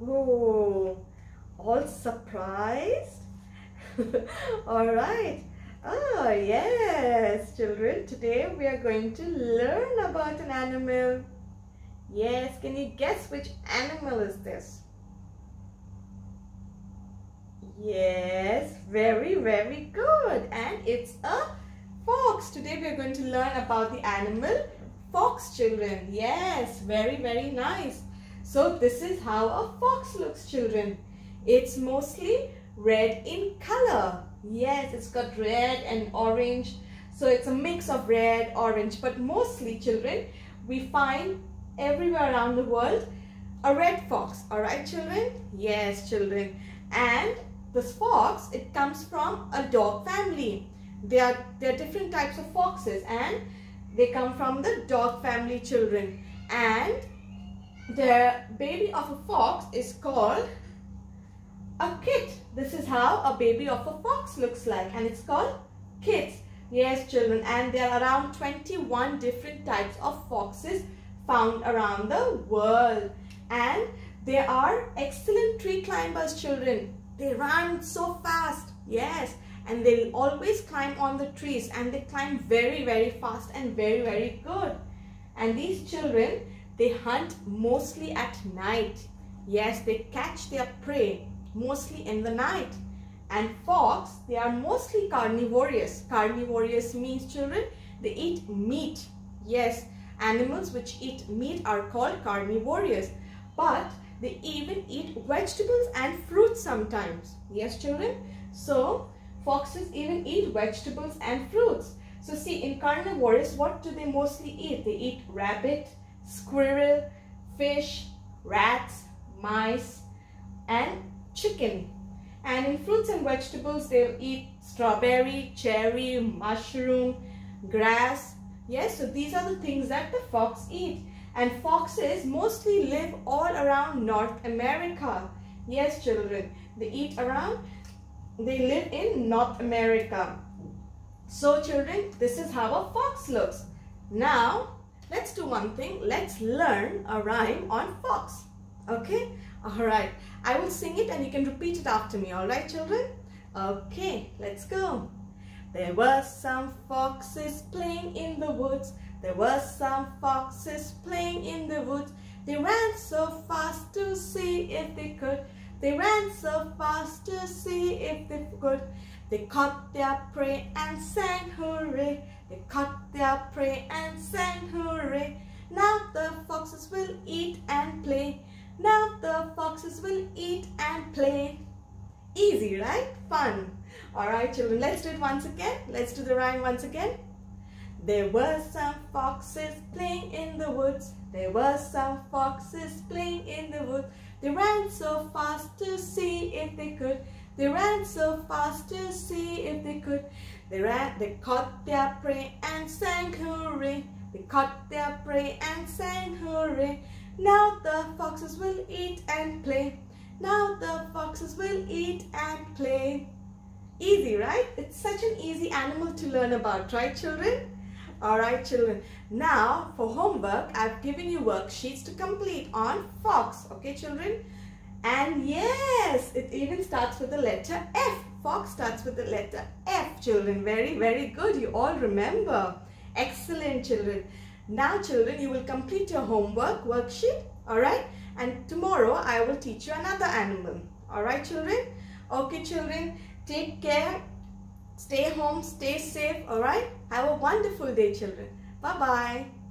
Oh, all surprised? Alright. Oh, yes, children. Today we are going to learn about an animal. Yes, can you guess which animal is this? Yes, very, very good. And it's a fox. Today we are going to learn about the animal fox, children. Yes, very, very nice. So this is how a fox looks, children. It's mostly red in color. Yes, it's got red and orange. So it's a mix of red, orange. But mostly, children, we find everywhere around the world a red fox. Alright, children? Yes, children. And this fox, it comes from a dog family. There are different types of foxes and they come from the dog family, children. And the baby of a fox is called a kit. This is how a baby of a fox looks like, and it's called kits. Yes, children, and there are around 21 different types of foxes found around the world, and they are excellent tree climbers, children. They run so fast. Yes, and they always climb on the trees, and they climb very, very fast and very, very good. And these children, they hunt mostly at night. Yes, they catch their prey mostly in the night. And fox, they are mostly carnivorous. Carnivorous means, children, they eat meat. Yes, animals which eat meat are called carnivorous. But they even eat vegetables and fruits sometimes. Yes, children. So foxes even eat vegetables and fruits. So see, in carnivorous, what do they mostly eat? They eat rabbit, squirrel, fish, rats, mice, and chicken. And in fruits and vegetables, they'll eat strawberry, cherry, mushroom, grass. Yes, so these are the things that the fox eat. And foxes mostly live all around North America. Yes, children, they live in North America. So children, this is how a fox looks. Now, let's do one thing. Let's learn a rhyme on fox. Okay? Alright. I will sing it and you can repeat it after me. Alright, children? Okay, let's go. There were some foxes playing in the woods. There were some foxes playing in the woods. They ran so fast to see if they could. They ran so fast to see if they could. They caught their prey and sang hooray. They caught their prey and sang hooray. Now the foxes will eat and play. Now the foxes will eat and play. Easy, right? Fun. Alright, children, let's do it once again. Let's do the rhyme once again. There were some foxes playing in the woods. There were some foxes playing in the woods. They ran so fast to see if they could. They ran so fast to see if they could. They caught their prey and sang hooray. They caught their prey and sang hooray. Now the foxes will eat and play. Now the foxes will eat and play. Easy, right? It's such an easy animal to learn about, right, children? Alright, children. Now, for homework, I've given you worksheets to complete on fox. Okay, children? And yes, it even starts with the letter F. Fox starts with the letter F, children. Very, very good. You all remember. Excellent, children. Now, children, you will complete your homework worksheet. Alright? And tomorrow, I will teach you another animal. Alright, children? Okay, children. Take care. Stay home. Stay safe. Alright? Have a wonderful day, children. Bye-bye.